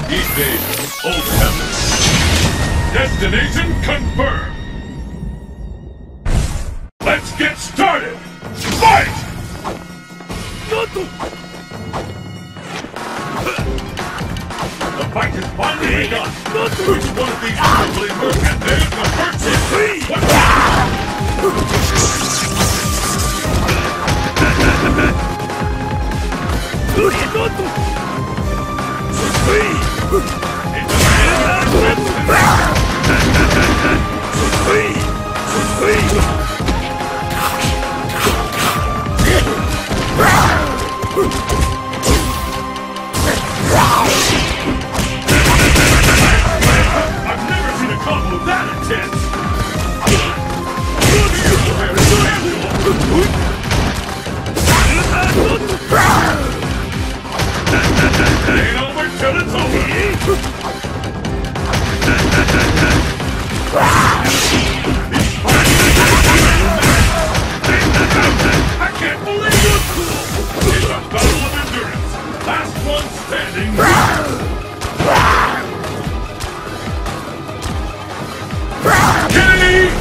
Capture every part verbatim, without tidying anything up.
Invasion Old Heaven. Destination confirmed. Let's get started. Fight! The fight has finally begun. Which one of these will emerge? And there's the first hit. What? I've never seen a combo that intense! Ain't over till it's over! I can't believe it! It's a battle of endurance! Last one standing! K O!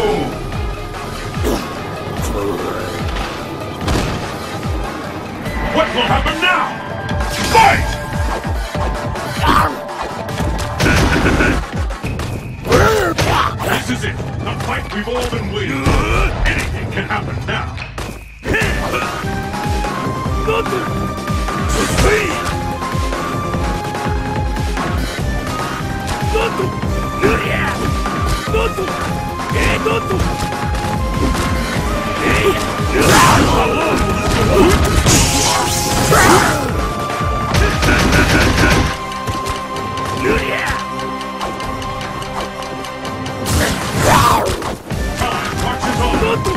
What will happen now? Fight! This is it! The fight we've all been waiting for! Anything can happen now! Time marches on!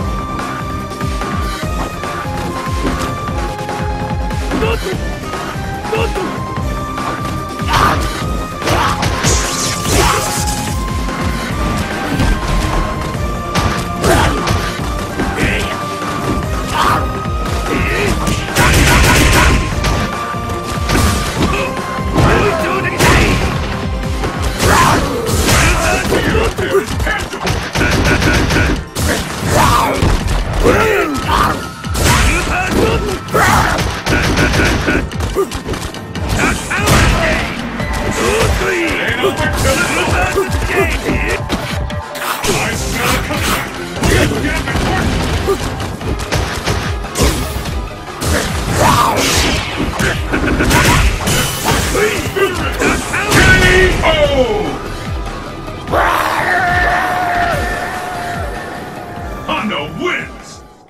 Hondo wins!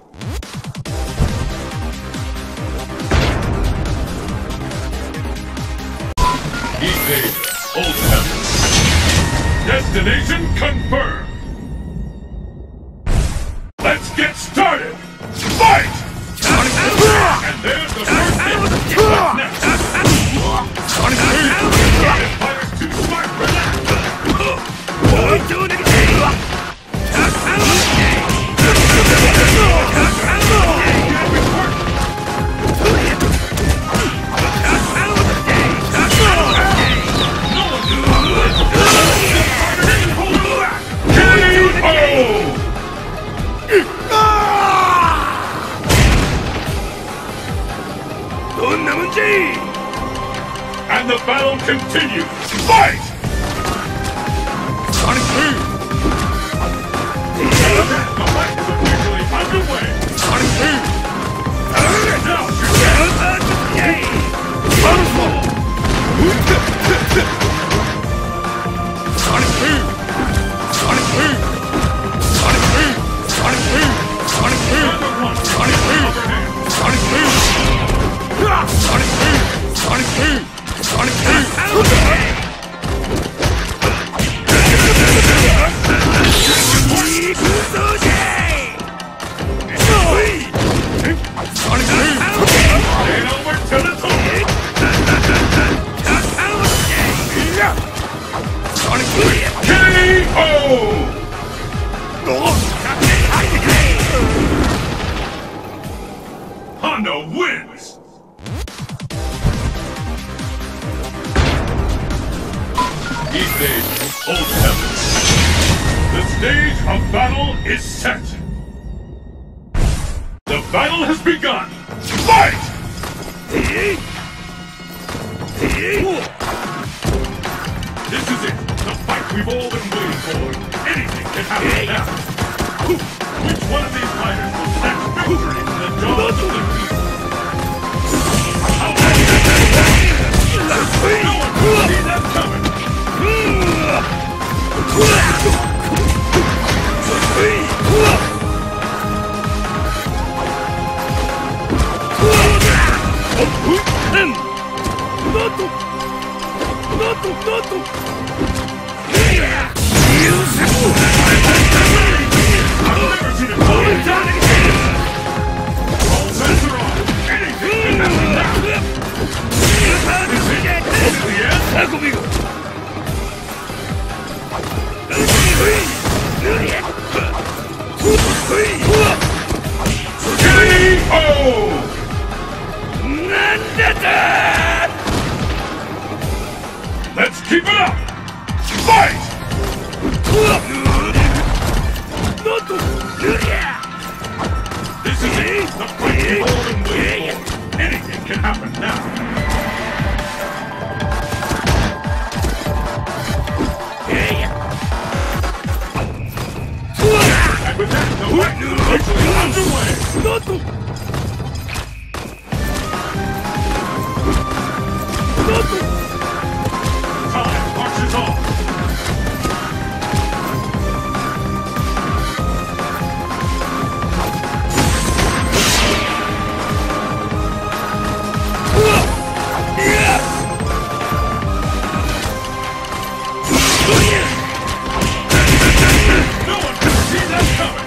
Invasion Old Heaven. Destination confirmed. Let's get started. Fight! And there's the first hit. What's next? Empire's too smart for that. And the battle continues! Fight! Sonic Boom! The fight is officially underway! Sonic Boom! Now you're Sonic Boom! Sonic Boom! Sonic Boom! Sonic Boom! Sonic Boom! Sonic Boom! Sonic Boom! Sonic Boom! Sonic Boom! Sonic Boom! Sonic Boom! Sonic Boom! These days, old heavens. The stage of battle is set. The battle has begun. Fight! This is it. The fight we've all been waiting for. Anything can happen now. Which one of these fighters will snatch victory from the jaws of the beast? No one can see that coming. I've never seen a bullet down again! All bets are on! Anything can happen now! Is it? Is it the end? K O! Let's keep it up! Fight! This is it! The fight we've all been waiting for! Anything can happen now! And with that, the fight is officially underway! Time marches on! No one can see that coming!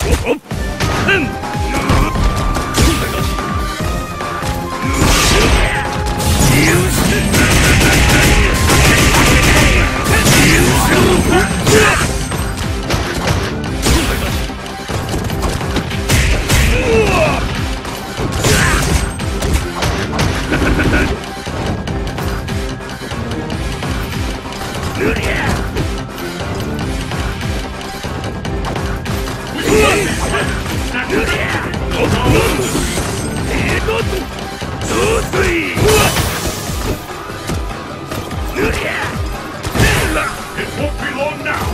It won't be long now!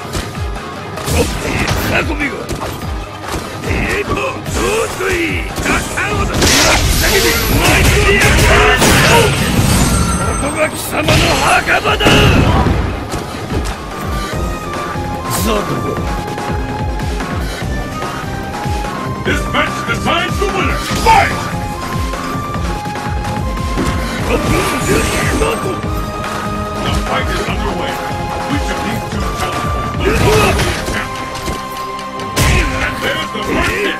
This match decides the winner! Fight! The fight is underway. Which of these two talents will ultimately be champion? And there's the first hit!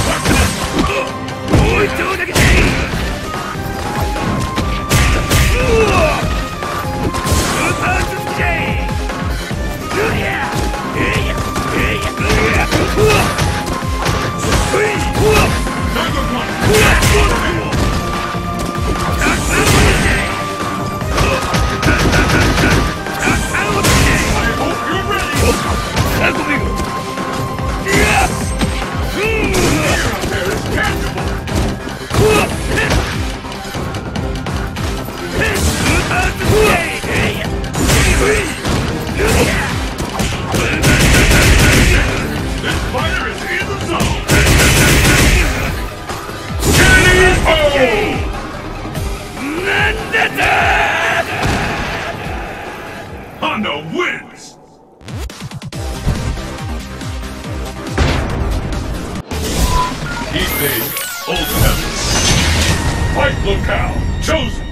Number one! This fighter is in the zone! K O! Hondo wins! Heat Vega, Old Heavens. Fight locale chosen!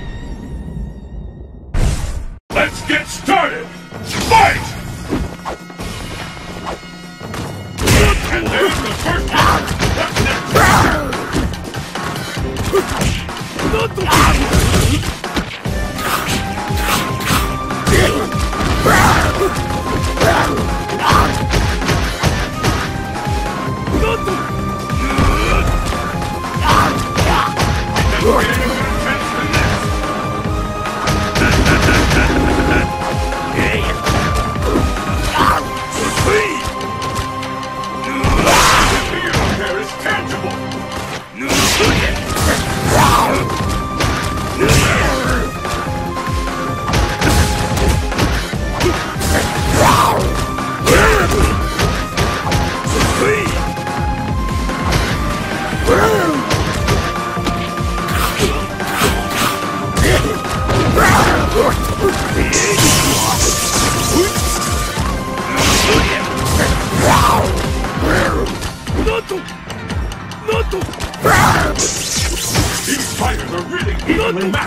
Let's get started! Fight! And there's the first one! What's next? Hey! final match.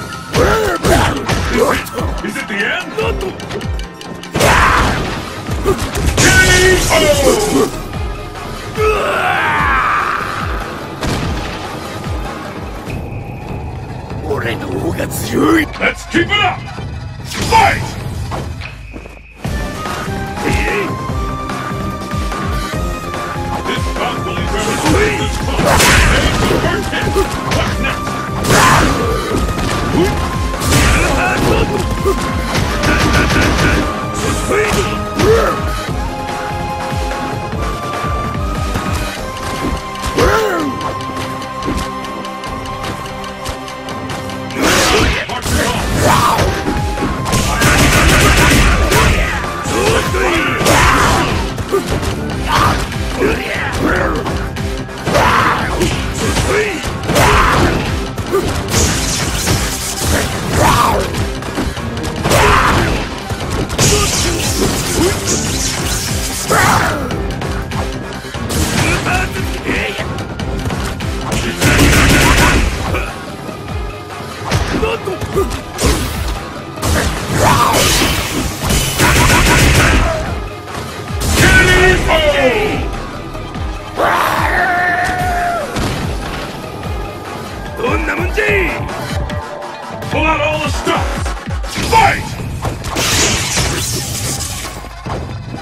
Is it, is it the end? K O! Let's keep it up! Fight! This bout will determine this fight. Ready for the first hit. What's next? Pull out all the stops! Fight!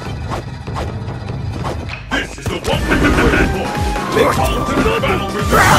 This is the one we've been waiting for! They call it the battle reserve!